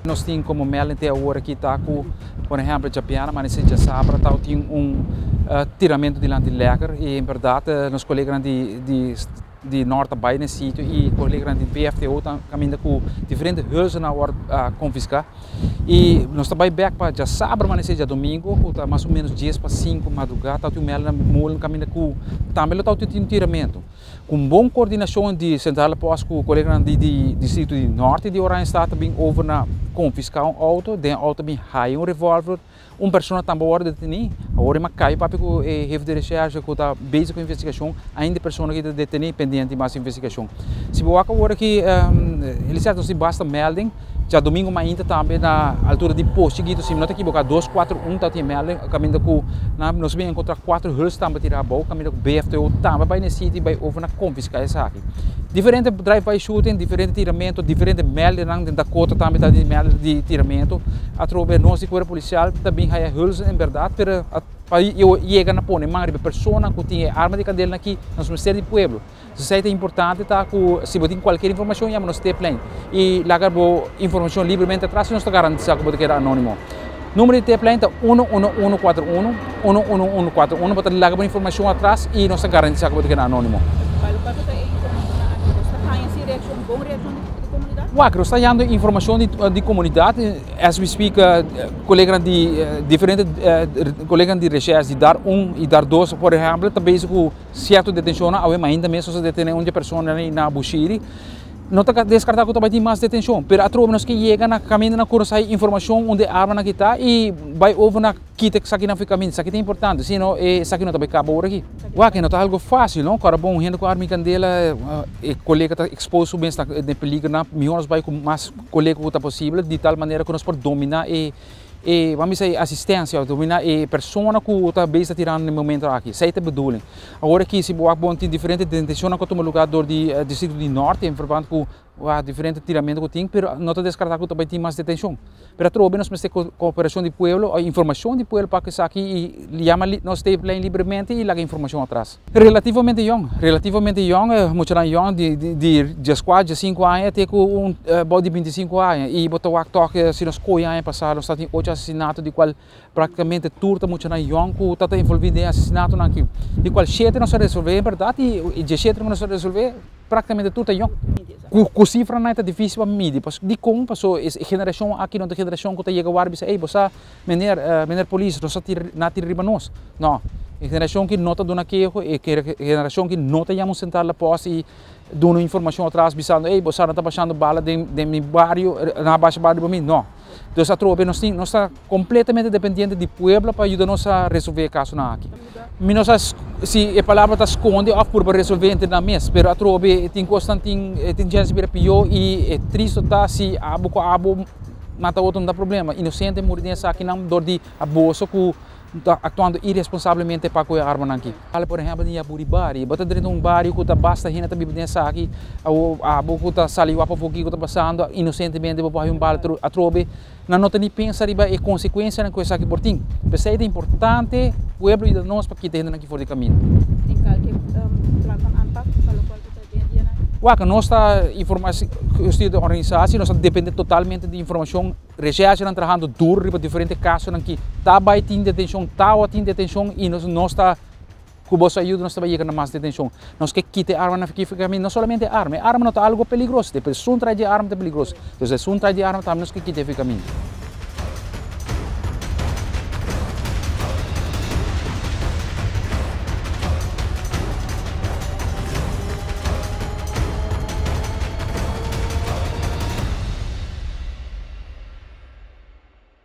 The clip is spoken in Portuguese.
Nós temos como melding até agora que está com, por exemplo, Japiana, mas já sabe, tem tiramento de lekker e, em verdade, nós colegas de norte bij nesse sítio e colegas de PFTO estão caminhando com diferentes hulzen na hora confiscar e nós também back para já sábado, mas já domingo, está mais ou menos 10 para 5 madrugada, está o melding caminhando com também está o tiramento. Com boa coordenação de central pós com o colega de distrito de norte de Oranje está também over na confiscar auto, den auto bem high revólver, pessoa também hora detenido, agora uma cai para o chefe de recherche que está basic investigação, ainda pessoa que está detenido pendente mais investigação. Se você agora que ele certo se basta melding, já domingo ainda também na altura de posto, se não está equivocado 241 está tem melding, caminho com nós vamos encontrar 4 hulls também tirar a bola, caminho com BFTO também vai nesse sítio vai over na confiscar essa aqui. Diferente drive-by shooting, diferente tiramento, diferente melding da cota também está de melding de tiramento, através nós de corpo policial também há hulls em verdade, para eu chegar na pone mais pessoa que tem arma de cadeira aqui no Ministério do Pueblo. Isso é importante tá com se você tem qualquer informação já nos tem plane e largar boa informação livremente atrás nós está garantido que você é anônimo. Número de plane tá 11141 11141 para largar boa informação atrás e nós está garantido que você é anônimo. Nós está dando informação de comunidade, as we speak, colegas de diferentes colegas de recherche de dar e dar dois, por exemplo, também com certa detenção, ainda mesmo se detém uma pessoa na Bushiri, não está descartado que também tem mais detenção, mas através que chega na caminho na curso aí informação onde a arma aqui está e vai over na kita que aqui não fica caminho, isso aqui é importante, senão isso aqui não também acaba agora aqui. Que não está algo fácil, não? Cara bom, gente com arma e candela, colega está exposto bem está de perigo, na melhor vai com mais colega que está possível, de tal maneira que nós podemos dominar e vamos dizer assistência, dominar a pessoa que está bem tirando no momento aqui, isso é a bedoeling. Agora aqui se você tem diferente detenção que toma lugar do distrito do norte, em verbando com diferente tiramento que tem, mas não está descartado que também tem mais detenção. Mas trouxe nós temos cooperação do povo, a informação do povo para que isso aqui nós temos livremente e larga informação atrás. Relativamente young, muito young, de 4 a 5 anos, até com de 25 anos, e botar o actor se nós coi anos passados, nós temos 8 assassinatos, de qual praticamente tudo muito young, que está envolvido em assassinato aqui. De qual 7 nós resolver, é verdade, e de 7 nós resolver, praticamente tudo é young. Com cifra não é difícil para medir, porque de como passou a geração aqui não é geração que chega agora e diz, ei, você, menino polícia, não tira riba nós. Não, a geração que não está dando aquilo, a geração que não está chamando sentar na posse e dando informação atrás, dizendo, ei, você não está baixando bala de meu bairro, na baixa bairro para mim, não. Então, nós estamos completamente dependentes do povo para ajudar-nos a resolver o caso aqui. Se a palavra está esconde, por resolver entre na mesa, mas a trobe tem constante chance de pior e é triste se abo mata outro não dá problema. Inocente morrer nessa aqui não dor de abuso que actuando irresponsavelmente para com a arma aqui. Por exemplo, em Aburibari, bota dentro de bairro que está basta gente está bebendo nessa aqui, a boca está saiu a pouco que está passando inocentemente para um bala a trobe. Não tem nem pensar riba e consequência na coisa aqui por ti. Mas é importante o povo e nós para que tenham aqui fora de caminho. Em qualquer plano anpak para o qual você tem dia na nossa informação, a organização, nós dependemos totalmente de informação, recherche não trabalhando duro para diferentes casos aqui. Tá vai ter detenção, tá ou tem detenção e nós está com vossa ajuda nós está chegando a mais detenção. Nós que quite arma na fica não somente arma não está algo perigoso, depois um traz de arma é perigoso. Então se um traz de arma também nós que quite fica caminho.